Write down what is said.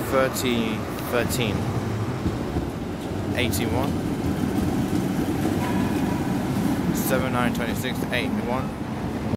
30, 13, 81, 7, 9, 26, 8, 1.